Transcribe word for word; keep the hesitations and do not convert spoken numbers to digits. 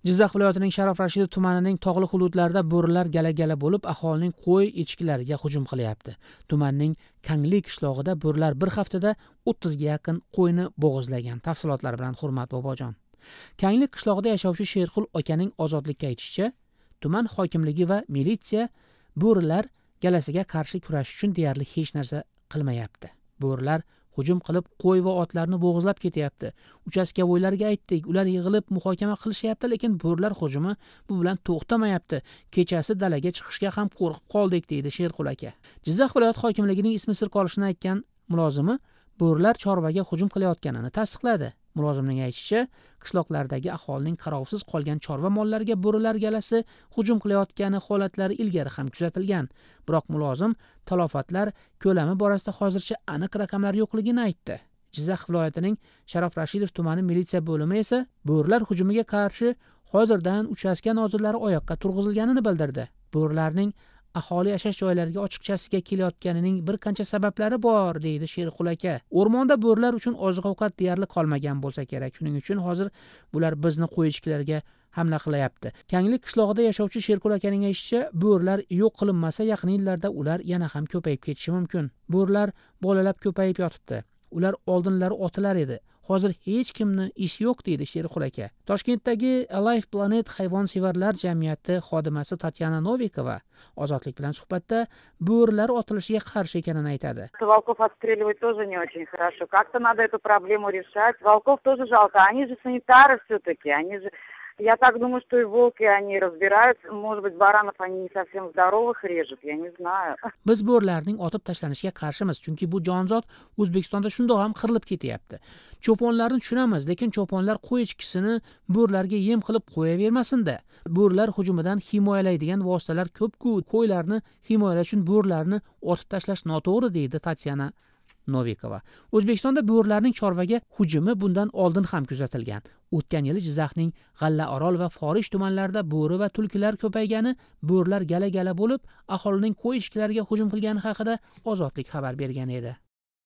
Jizzax viloyatining Sharof Rashidov tumanining tog'li hududlarida bo'rilar gala-gala bo'lib, aholining qo'y echkilariga hujum qilyapti. Tumanning Kangli qishlog'ida bo'rilar bir haftada o'ttizga yaqin qo'yni bo'g'izlagan. Tafsilotlar bilan Hurmat Bobojon. Kangli qishlog'ida yashovchi Sherxul akaning ozodlikka aytishicha, tuman hokimligi va militsiya bo'rilar galasiga qarshi kurashish uchun deyarli hech narsa qilmayapti. Bo'rilar hujum qilib qo'y va otlarni bo'g'izlab ketyapti. Uchastkavoylarga aytdik, ular yig'ilib muhokama qilishyapti, lekin bo'rilar hujumi bu bilan to'xtamayapti. Kechasi dalaga chiqishga ham qo'rqib qoldik, deydi Sherxul aka. Jizzax viloyat hokimligining ismi sir qolishini aytgan mulozimi bo'rilar chorvaga hujum qilayotganini tasdiqladi. Mulozimning aytishicha, qishloqlardagi aholining qarovsiz qolgan chorva mollariga bo'rilar galasi hujum qilayotgani holatlari ilgari ham kuzatilgan. Biroq mulozim talofatlar ko'lami borasida hozircha aniq raqamlar yo'qligini aytdi. Jizzax viloyatining Sharof Rashidov tumani militsiya bo'limi esa bo'rilar hujumiga qarshi hozirdan uchastka nozirlari oyoqqa turg'izilganini bildirdi. Bo'rilarning aholi yashash joylariga ochiqchasiga kelayotganining bir qancha sabablari bor, deydi Sherxul aka. O'rmonda bo'rilar uchun oziq-ovqat deyarli qolmagan bo'lsa kerak. Shuning uchun hozir bular bizni qo'y echkilariga hamla qilyapti. Kangli qishlog'ida yashovchi Sherxul akaning aytishicha, bo'rilar yo'q qilinmasa, yaqin yillarda ular yana ham ko'payib ketishi mumkin. Bo'rilar bolalab ko'payib yotibdi. Ular oldinlari otilar edi. Hozir hech kimni ish yo'q, deydi Sherxul aka. Toshkentdagi Alive Planet hayvonsevarlar jamiyati xodimasi Tatyana Novikova Ozodlik bilan suhbatda bo'rilar otilishiga qarshi ekanini aytadi. Волков отстреливать тоже не очень хорошо. Как-то надо эту проблему решать. Волков тоже жалко. Они же санитары все-таки. Они же... Я так думаю, что и волки, они разбираются. Может быть, баранов они не совсем здоровых режут, я не знаю. Biz bo'rilarning otib tashlanishiga qarshimiz, chunki bu jonzot O'zbekistonda shundoq ham qirilib ketyapti. Cho'ponlarni tushunamiz, lekin cho'ponlar qo'y echkisini bo'rilarga yem qilib qo'yavermasin-da. Bo'rilar hujumidan himoyalaydigan vositalar ko'p-ku. Qo'ylarni himoyalash uchun bo'rilarni otib tashlash noto'g'ri, deydi Tatyana Novikova. O'zbekistonda bo'rilarning chorvaga hujumi bundan oldin ham kuzatilgan. O'tgan yili Jizzaxning G'allaorol va Forish tumanlarida bo'ri va tulkilar ko'paygani, bo'rilar gala-gala bo'lib, aholining qo'y echkilariga hujum qilgani haqida Ozodlik xabar bergan edi.